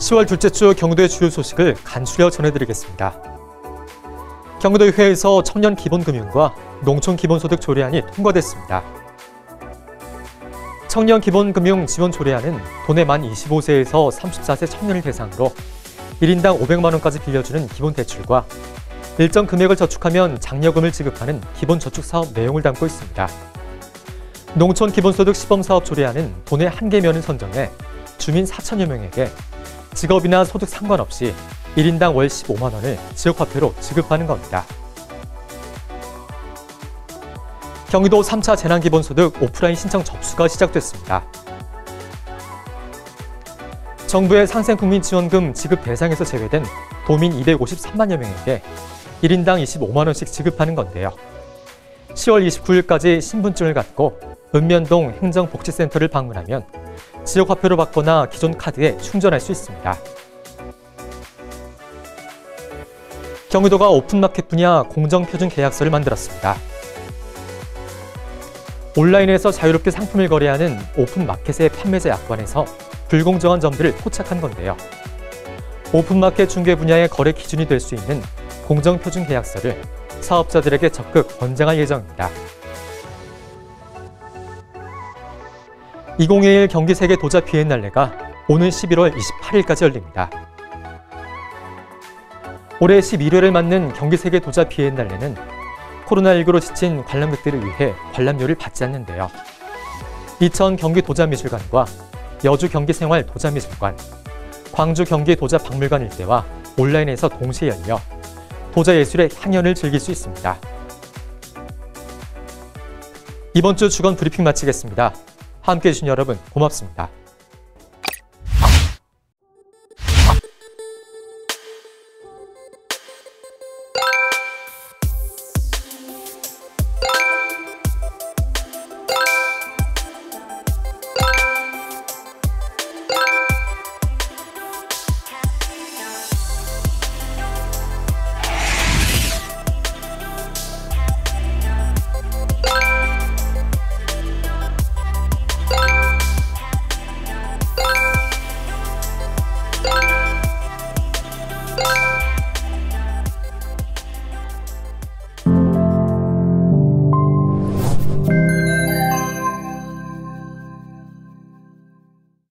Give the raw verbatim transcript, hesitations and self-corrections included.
시월 둘째 주 경기도의 주요 소식을 간추려 전해드리겠습니다. 경기도의회에서 청년 기본금융과 농촌 기본소득 조례안이 통과됐습니다. 청년 기본금융 지원 조례안은 돈의 만 이십오 세에서 삼십사 세 청년을 대상으로 일 인당 오백만 원까지 빌려주는 기본 대출과 일정 금액을 저축하면 장려금을 지급하는 기본저축사업 내용을 담고 있습니다. 농촌 기본소득 시범사업 조례안은 돈의 한계면을 선정해 주민 사천여 명에게 직업이나 소득 상관없이 일 인당 월 십오만 원을 지역화폐로 지급하는 겁니다. 경기도 삼 차 재난기본소득 오프라인 신청 접수가 시작됐습니다. 정부의 상생국민지원금 지급 대상에서 제외된 도민 이백오십삼만여 명에게 일 인당 이십오만 원씩 지급하는 건데요. 시월 이십구일까지 신분증을 갖고 읍면동 행정복지센터를 방문하면 지역화폐로 받거나 기존 카드에 충전할 수 있습니다. 경기도가 오픈마켓 분야 공정표준 계약서를 만들었습니다. 온라인에서 자유롭게 상품을 거래하는 오픈마켓의 판매자 약관에서 불공정한 점들을 포착한 건데요. 오픈마켓 중개 분야의 거래 기준이 될 수 있는 공정표준 계약서를 사업자들에게 적극 권장할 예정입니다. 이천이십일 경기 세계 도자 비엔날레가 오는 십일월 이십팔일까지 열립니다. 올해 십일회를 맞는 경기 세계 도자 비엔날레는 코로나십구로 지친 관람객들을 위해 관람료를 받지 않는데요. 이천 경기 도자미술관과 여주 경기생활 도자미술관, 광주 경기 도자박물관 일대와 온라인에서 동시에 열려 도자예술의 향연을 즐길 수 있습니다. 이번 주 주간 브리핑 마치겠습니다. 함께해 주신 여러분 고맙습니다.